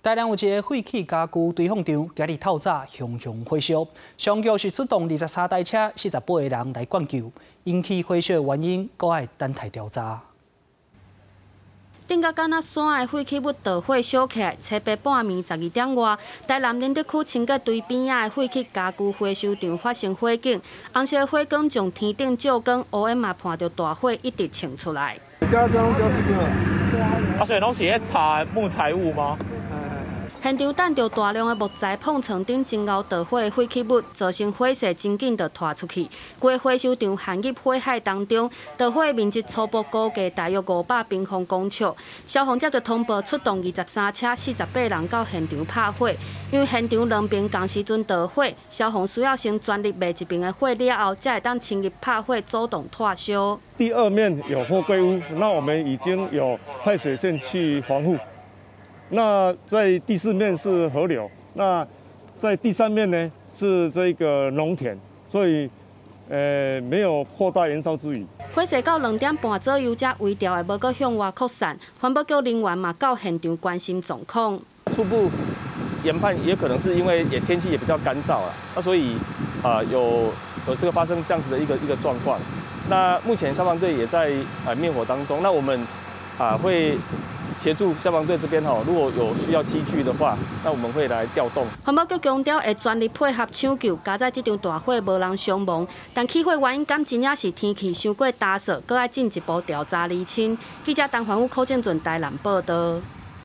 台南有一个废弃家具堆放场，今日透早熊熊火烧，上局是出动23台车、48个人来灌救，引起火烧的原因，阁要等待调查。 顶甲敢若山的废弃物导火烧起来，七八半暝12点外，台南仁德区清洁队边仔的废弃家具回收场发生火警，红色火光从天顶照光，乌烟嘛伴着大火一直冲出来。 所以拢是咧查木材物吗？ 现场等着大量的木材碰床顶前后导火的废弃物，造成火势真紧就拖出去。规回收场陷入火海当中，导火的面积初步估计大约500平方公尺。消防接到通报，出动23车、48人到现场拍火。因为现场两边同时阵导火，消防需要先全力灭一边的火了后，才会当轻易拍火，主动脱烧。 第二面有货柜屋，那我们已经有派水线去防护。那在第4面是河流，那在第3面呢是这个农田，所以没有扩大燃烧之余。 火势到2点半左右才微调的，无阁向外扩散。环保局人员嘛到现场关心状况。 初步研判也可能是因为天气也比较干燥了，那所以有这个发生这样子的一个状况。那目前消防队也在灭火当中，那我们会协助消防队这边如果有需要机具的话，那我们会来调动。 环保局强调会全力配合抢救，加在这场大火无人伤亡，但起火原因敢真正是天气伤过干燥，搁要进一步调查厘清。记者陈环宇、柯建准台南报道。